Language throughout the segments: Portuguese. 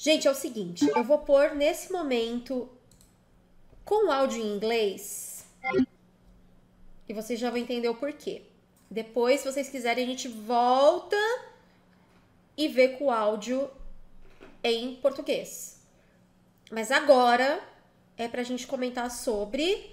Gente, é o seguinte, eu vou pôr nesse momento com o áudio em inglês e vocês já vão entender o porquê. Depois, se vocês quiserem, a gente volta e vê com o áudio em português. Mas agora é pra gente comentar sobre...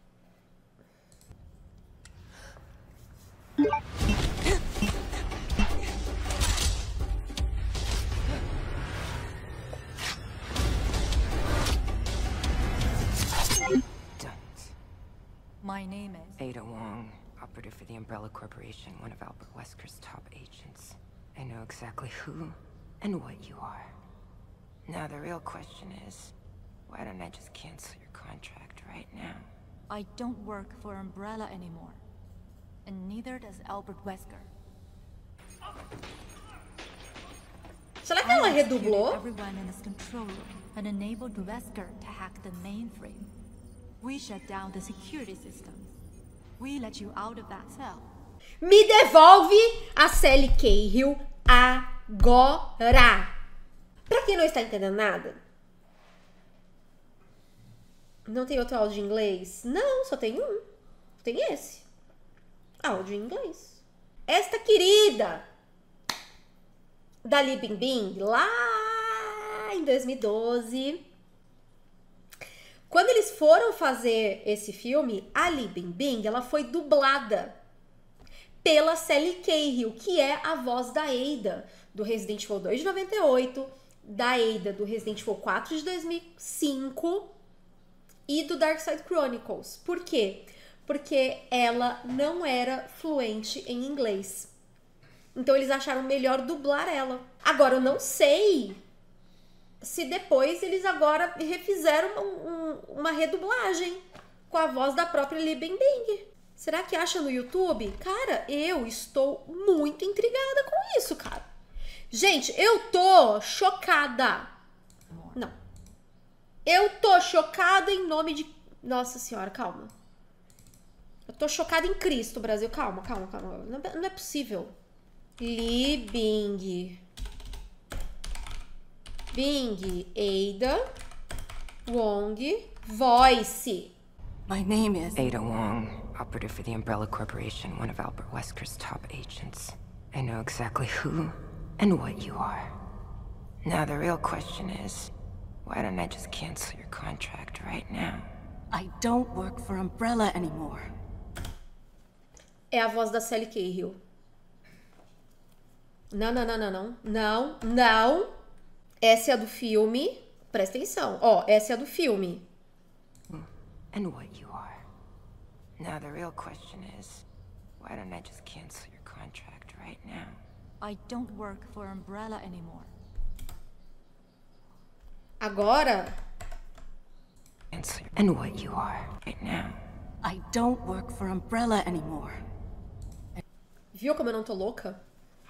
My name is Ada Wong, operative for the Umbrella Corporation, one of Albert Wesker's top agents. I know exactly who and what you are. Now the real question is, why don't I just cancel your contract right now? I don't work for Umbrella anymore. And neither does Albert Wesker. Será que ela I executed redublou? everyone in his control room and enabled Wesker to hack the mainframe. We shut down the security systems. We let you out of that cell. Me devolve a Sally Cahill agora! Pra quem não está entendendo nada, não tem outro áudio em inglês? Não, só tem um. Tem esse. Áudio em inglês. Esta querida da Li Bingbing, lá em 2012... Quando eles foram fazer esse filme, a Li Bingbing, ela foi dublada pela Sally Cahill, que é a voz da Ada, do Resident Evil 2 de 98, da Ada do Resident Evil 4 de 2005 e do Dark Side Chronicles. Por quê? Porque ela não era fluente em inglês. Então eles acharam melhor dublar ela. Agora, eu não sei se depois eles agora refizeram uma redublagem com a voz da própria Li Bingbing. Será que acha no YouTube? Cara, eu estou muito intrigada com isso, cara. Gente, eu tô chocada. Não. Eu tô chocada em nome de... Nossa Senhora, calma. Eu tô chocada em Cristo, Brasil. Calma, calma, calma. Não é possível. Li Bing. Bing, Ada, Wong, voice. My name is... Ada Wong, operative for the Umbrella Corporation, one of Albert Wesker's top agents. I know exactly who and what you are. Now the real question is, why don't I just cancel your contract right now? I don't work for Umbrella anymore. É a voz da Sally Cahill. Não, não, não, não, não. Não, não. Essa é a do filme. Presta atenção. Ó, essa é a do filme. And what you are. Now the real question is, why don't I just cancel your contract right now? I don't work for Umbrella anymore. Agora... Cancel and what you are right now. I don't work for Umbrella anymore. Viu como eu não tô louca?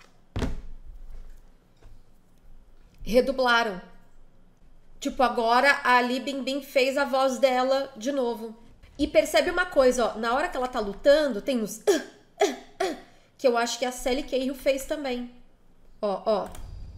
Redublaram. Tipo, agora a Li Bingbing fez a voz dela de novo. E percebe uma coisa, ó. Na hora que ela tá lutando, tem uns... que eu acho que a Sally Cahill fez também. Ó, ó.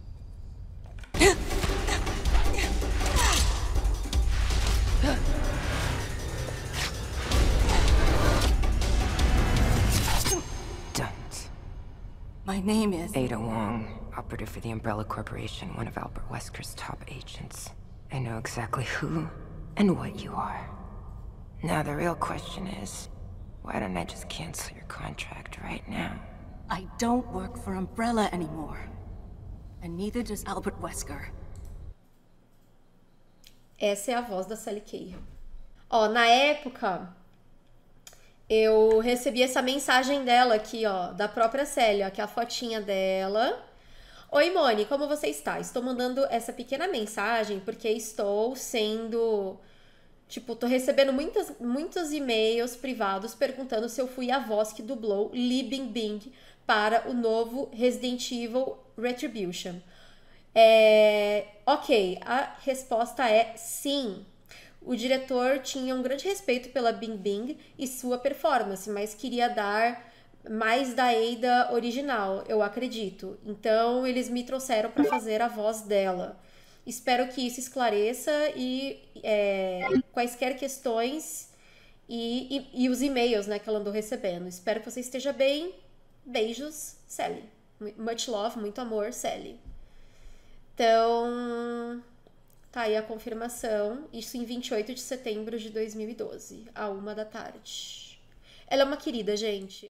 Don't. My name is... Ada Wong, operative for the Umbrella Corporation, one of Albert Wesker's top agents. I know exactly who and what you are. Now the real question is, why don't I just cancel your contract right now? I don't work for Umbrella anymore. And neither does Albert Wesker. Essa é a voz da Sally Cahill. Ó, na época, eu recebi essa mensagem dela aqui, ó, da própria Sally, ó, que é a fotinha dela. Oi, Moni, como você está? Estou mandando essa pequena mensagem porque estou sendo... Tipo, tô recebendo muitos e-mails privados perguntando se eu fui a voz que dublou Li Bingbing para o novo Resident Evil Retribution. Ok, a resposta é sim. O diretor tinha um grande respeito pela Bingbing e sua performance, mas queria dar mais da Ada original, eu acredito. Então, eles me trouxeram para fazer a voz dela. Espero que isso esclareça e quaisquer questões e os e-mails, né, que ela andou recebendo. Espero que você esteja bem. Beijos, Sally. Much love, muito amor, Sally. Então, tá aí a confirmação. Isso em 28 de setembro de 2012, à 1 da tarde. Ela é uma querida, gente.